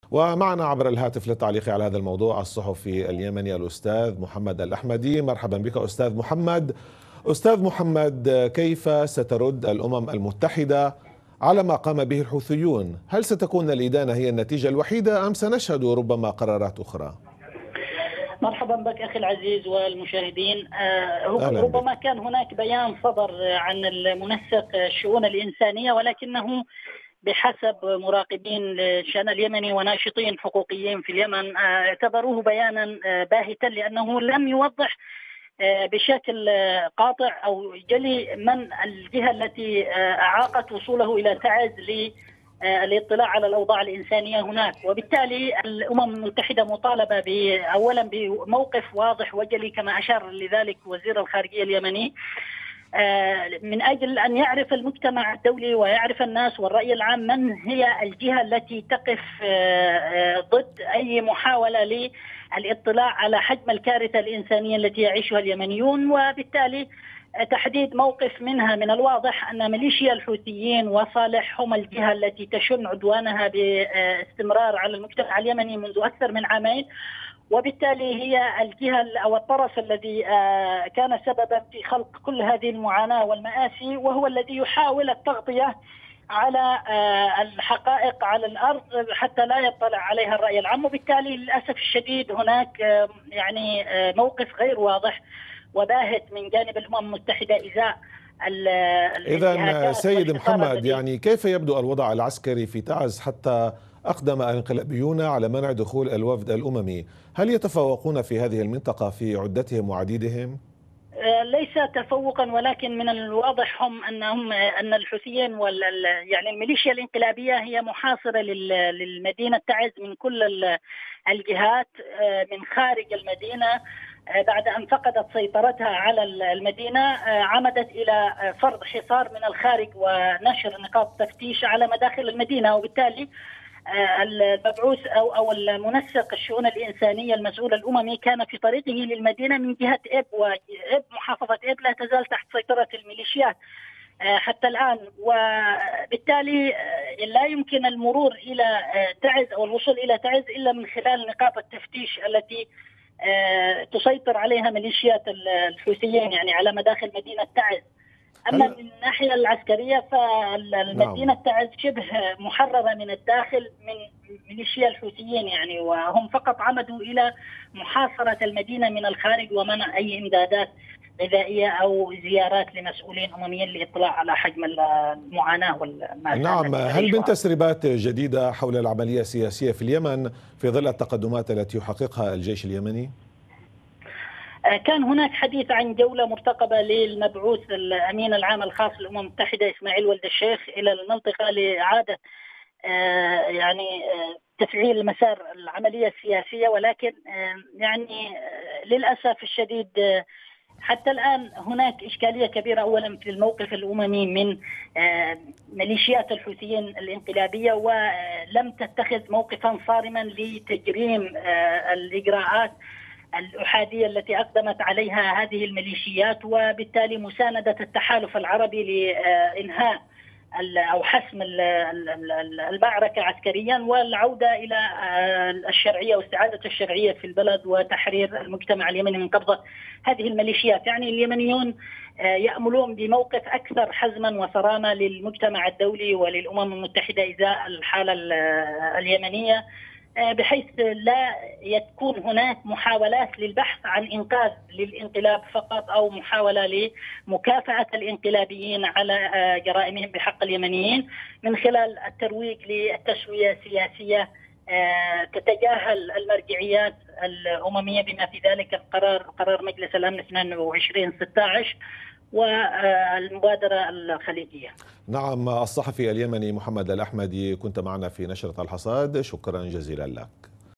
ومعنا عبر الهاتف للتعليق على هذا الموضوع الصحفي اليمني الأستاذ محمد الأحمدي. مرحبا بك أستاذ محمد. أستاذ محمد، كيف سترد الأمم المتحدة على ما قام به الحوثيون؟ هل ستكون الإدانة هي النتيجة الوحيدة أم سنشهد ربما قرارات أخرى؟ مرحبا بك أخي العزيز والمشاهدين. أهلا ربما بك. كان هناك بيان صدر عن المنسق الشؤون الإنسانية، ولكنه بحسب مراقبين الشأن اليمني وناشطين حقوقيين في اليمن اعتبروه بيانا باهتا، لأنه لم يوضح بشكل قاطع أو جلي من الجهة التي أعاقت وصوله إلى تعز للاطلاع على الأوضاع الإنسانية هناك. وبالتالي الأمم المتحدة مطالبة أولا بموقف واضح وجلي كما أشار لذلك وزير الخارجية اليمني، من أجل أن يعرف المجتمع الدولي ويعرف الناس والرأي العام من هي الجهة التي تقف ضد أي محاولة للاطلاع على حجم الكارثة الإنسانية التي يعيشها اليمنيون. وبالتالي تحديد موقف منها من الواضح أن ميليشيا الحوثيين وصالح هم الجهة التي تشن عدوانها باستمرار على المجتمع اليمني منذ أكثر من عامين، وبالتالي هي الجهة أو الطرف الذي كان سببا في خلق كل هذه المعاناة والمآسي، وهو الذي يحاول التغطية على الحقائق على الأرض حتى لا يطلع عليها الرأي العام. وبالتالي للأسف الشديد هناك يعني موقف غير واضح وباهت من جانب الأمم المتحدة إزاء إذن سيد محمد، يعني كيف يبدو الوضع العسكري في تعز حتى أقدم الانقلابيون على منع دخول الوفد الأممي؟ هل يتفوقون في هذه المنطقة في عدتهم وعديدهم؟ ليس تفوقا، ولكن من الواضح أن الحوثيين يعني الميليشيا الانقلابية هي محاصرة للمدينة تعز من كل الجهات من خارج المدينة. بعد أن فقدت سيطرتها على المدينة عمدت إلى فرض حصار من الخارج ونشر نقاط تفتيش على مداخل المدينة. وبالتالي المبعوث أو المنسق الشؤون الإنسانية المسؤول الأممي كان في طريقه للمدينة من جهة إب، وإب محافظة إب لا تزال تحت سيطرة الميليشيات حتى الآن، وبالتالي لا يمكن المرور إلى تعز أو الوصول إلى تعز إلا من خلال نقاط التفتيش التي تسيطر عليها ميليشيات الحوثيين يعني على مداخل مدينة تعز. أما من الناحية العسكرية فالمدينة تعز شبه محررة من الداخل من ميليشيا الحوثيين يعني، وهم فقط عمدوا إلى محاصرة المدينة من الخارج ومنع أي إمدادات غذائية أو زيارات لمسؤولين أمميين لإطلاع على حجم المعاناة والمأساة. نعم، هل من تسريبات جديدة حول العملية السياسية في اليمن في ظل التقدمات التي يحققها الجيش اليمني؟ كان هناك حديث عن جولة مرتقبة للمبعوث الأمين العام الخاص للأمم المتحدة إسماعيل ولد الشيخ إلى المنطقة لإعادة يعني تفعيل مسار العملية السياسية، ولكن يعني للأسف الشديد حتى الآن هناك إشكالية كبيرة أولا في الموقف الأممي من ميليشيات الحوثيين الانقلابية، ولم تتخذ موقفا صارما لتجريم الإجراءات الأحادية التي أقدمت عليها هذه الميليشيات، وبالتالي مساندة التحالف العربي لإنهاء أو حسم المعركة عسكريا والعودة إلى الشرعية واستعادة الشرعية في البلد وتحرير المجتمع اليمني من قبضة هذه الميليشيات. يعني اليمنيون يأملون بموقف أكثر حزما وصرامة للمجتمع الدولي وللأمم المتحدة إزاء الحالة اليمنية، بحيث لا يكون هناك محاولات للبحث عن إنقاذ للانقلاب فقط أو محاولة لمكافأة الانقلابيين على جرائمهم بحق اليمنيين من خلال الترويج للتسوية السياسية تتجاهل المرجعيات الأممية بما في ذلك قرار مجلس الأمن 22/16 والمبادرة الخليجية. نعم، الصحفي اليمني محمد الأحمدي كنت معنا في نشرة الحصاد، شكرا جزيلا لك.